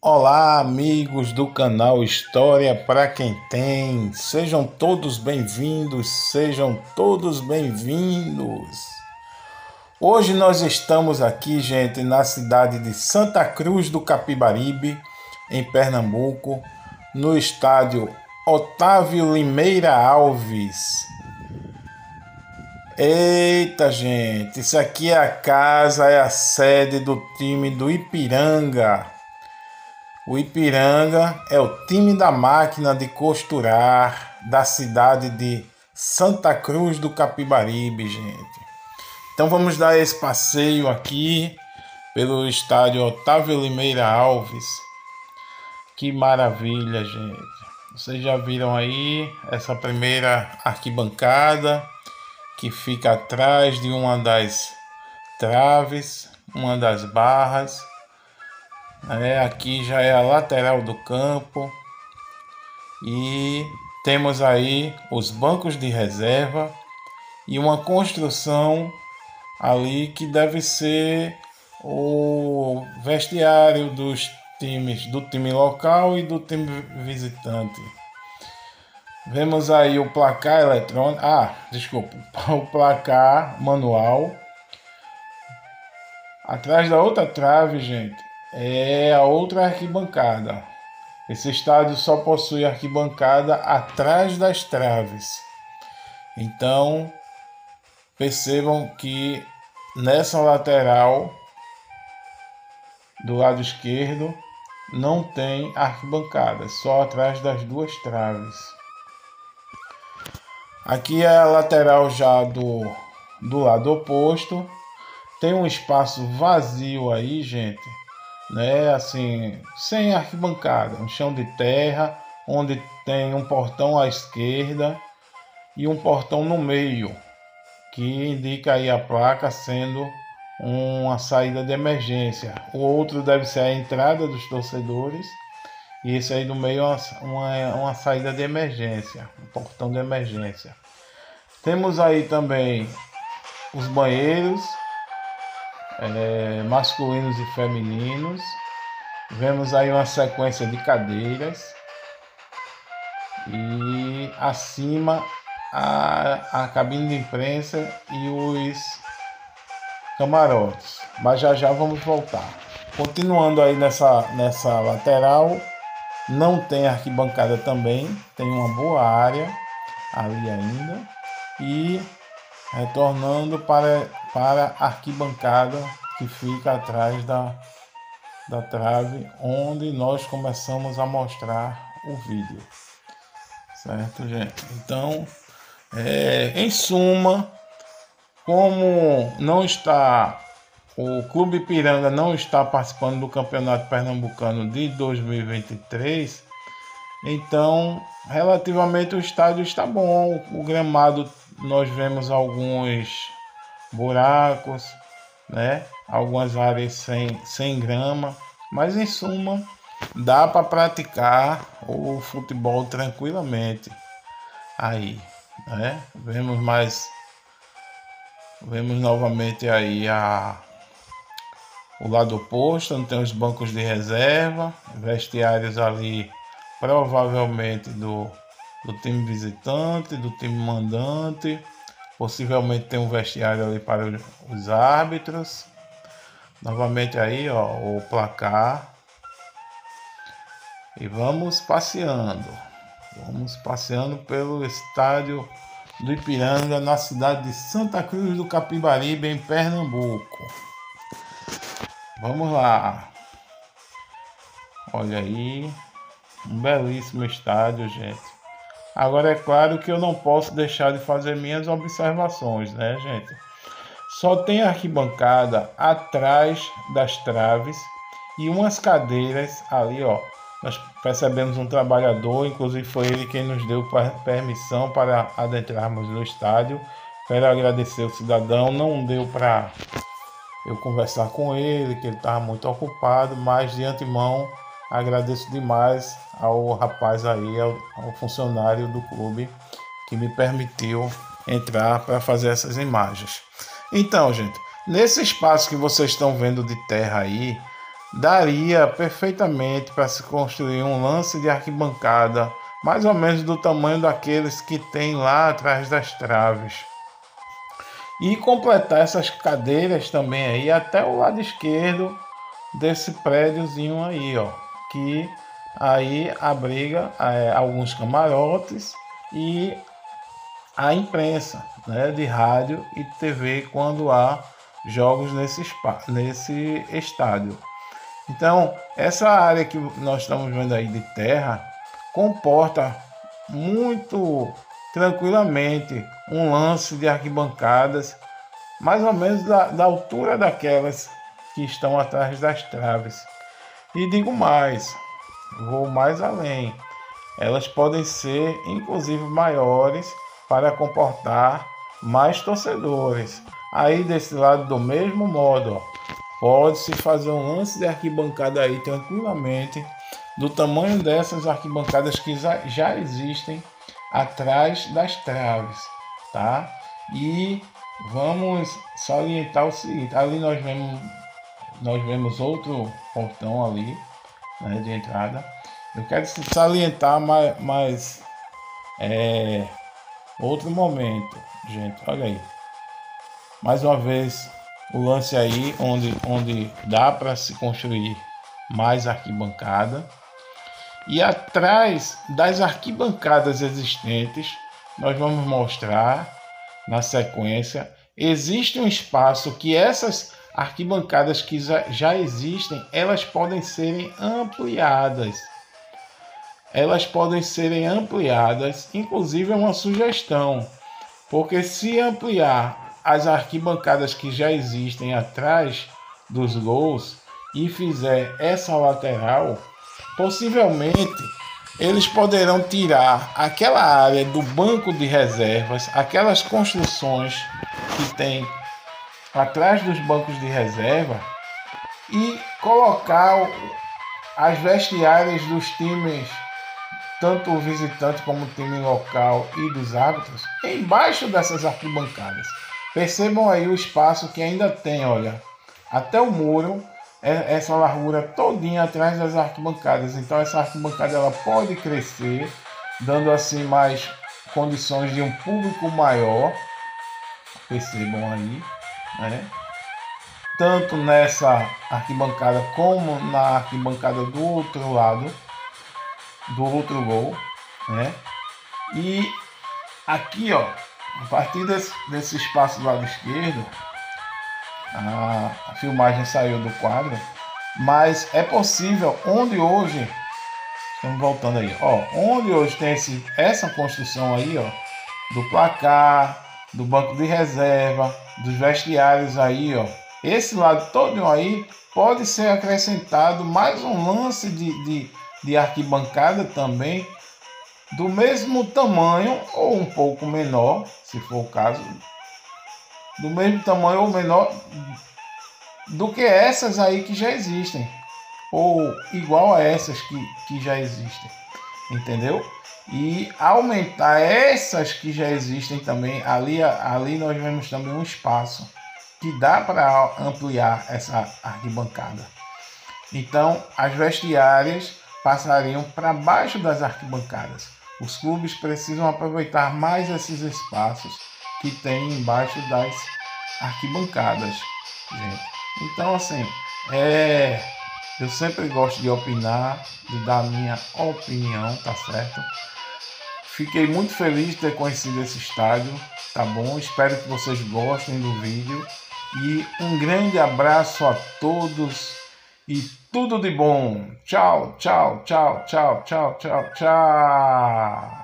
Olá, amigos do canal História para quem tem. Sejam todos bem-vindos, sejam todos bem-vindos. Hoje nós estamos aqui, gente, na cidade de Santa Cruz do Capibaribe, em Pernambuco, no estádio Otávio Limeira Alves. Eita, gente, isso aqui é a casa, é a sede do time do Ipiranga. O Ipiranga é o time da máquina de costurar da cidade de Santa Cruz do Capibaribe, gente. Então vamos dar esse passeio aqui pelo estádio Otávio Limeira Alves. Que maravilha, gente. Vocês já viram aí essa primeira arquibancada que fica atrás de uma das traves, uma das barras. Aqui já é a lateral do campo e temos aí os bancos de reserva e uma construção ali que deve ser o vestiário dos times, do time local e do time visitante. Vemos aí o placar eletrônico, o placar manual. Atrás da outra trave, gente, é a outra arquibancada. Esse estádio só possui arquibancada atrás das traves. Então, percebam que nessa lateral do lado esquerdo não tem arquibancada, só atrás das duas traves. Aqui é a lateral já do lado oposto. Tem um espaço vazio aí, gente, assim, sem arquibancada, um chão de terra, onde tem um portão à esquerda e um portão no meio, que indica aí a placa sendo uma saída de emergência. O outro deve ser a entrada dos torcedores e esse aí do meio é uma saída de emergência, um portão de emergência. Temos aí também os banheiros, masculinos e femininos. Vemos aí uma sequência de cadeiras e acima a cabine de imprensa e os camarotes, mas já vamos voltar. Continuando aí nessa lateral, não tem arquibancada também, tem uma boa área ali ainda, e retornando para a arquibancada que fica atrás da trave, onde nós começamos a mostrar o vídeo. Certo, gente? Então, em suma, como não está, o Clube Ipiranga não está participando do Campeonato Pernambucano de 2023, então, relativamente o estádio está bom. O gramado, nós vemos alguns buracos, algumas áreas sem grama, mas em suma dá para praticar o futebol tranquilamente aí, Vemos novamente aí o lado oposto, onde tem os bancos de reserva, vestiários ali provavelmente do time visitante, do time mandante. Possivelmente tem um vestiário ali para os árbitros. Novamente aí, o placar. E vamos passeando pelo estádio do Ipiranga, na cidade de Santa Cruz do Capibaribe, em Pernambuco. Vamos lá. Olha aí, um belíssimo estádio, gente. Agora é claro que eu não posso deixar de fazer minhas observações, gente? Só tem arquibancada atrás das traves e umas cadeiras ali, Nós percebemos um trabalhador, inclusive foi ele quem nos deu permissão para adentrarmos no estádio. Quero agradecer o cidadão, não deu para eu conversar com ele, que ele estava muito ocupado, mas de antemão agradeço demais ao rapaz aí, ao funcionário do clube, que me permitiu entrar para fazer essas imagens. Então, gente, nesse espaço que vocês estão vendo de terra aí, daria perfeitamente para se construir um lance de arquibancada, mais ou menos do tamanho daqueles que tem lá atrás das traves. E completar essas cadeiras também aí até o lado esquerdo desse prédiozinho aí, ó, que aí abriga alguns camarotes e a imprensa, né, de rádio e TV quando há jogos nesse estádio. Então, essa área que nós estamos vendo aí de terra comporta muito tranquilamente um lance de arquibancadas, mais ou menos da altura daquelas que estão atrás das traves. E digo mais, vou mais além. Elas podem ser inclusive maiores para comportar mais torcedores. Aí desse lado do mesmo modo, ó, pode-se fazer um lance de arquibancada aí tranquilamente, do tamanho dessas arquibancadas que já existem atrás das traves, tá? E vamos salientar o seguinte: ali nós vemos outro portão ali, né, de entrada. Eu quero salientar mais outro momento, gente. Olha aí, mais uma vez o lance aí onde dá para se construir mais arquibancada. E atrás das arquibancadas existentes, nós vamos mostrar na sequência, existe um espaço que essas arquibancadas que já existem, elas podem serem ampliadas. Elas podem serem ampliadas, inclusive é uma sugestão, porque se ampliar as arquibancadas que já existem atrás dos gols e fizer essa lateral, possivelmente eles poderão tirar aquela área do banco de reservas, aquelas construções que tem atrás dos bancos de reserva, e colocar as vestiárias dos times, tanto o visitante como o time local e dos árbitros, embaixo dessas arquibancadas. Percebam aí o espaço que ainda tem, olha, até o muro, essa largura todinha atrás das arquibancadas. Então essa arquibancada ela pode crescer, dando assim mais condições de um público maior. Percebam aí, né? Tanto nessa arquibancada como na arquibancada do outro lado, do outro gol, né? E aqui, ó, a partir desse espaço do lado esquerdo, a filmagem saiu do quadro, mas é possível, onde hoje, estamos voltando aí, ó, onde hoje tem essa construção aí, ó, do placar, do banco de reserva, dos vestiários aí, ó, esse lado todo aí pode ser acrescentado mais um lance de arquibancada também, do mesmo tamanho ou um pouco menor, se for o caso, do mesmo tamanho ou menor do que essas aí que já existem, ou igual a essas que já existem, entendeu? E aumentar essas que já existem também, ali nós vemos também um espaço que dá para ampliar essa arquibancada. Então, as vestiárias passariam para baixo das arquibancadas. Os clubes precisam aproveitar mais esses espaços que tem embaixo das arquibancadas, gente. Então, assim, eu sempre gosto de opinar, de dar a minha opinião, tá certo? Fiquei muito feliz de ter conhecido esse estádio, tá bom? Espero que vocês gostem do vídeo. E um grande abraço a todos e tudo de bom. Tchau, tchau, tchau, tchau, tchau, tchau, tchau.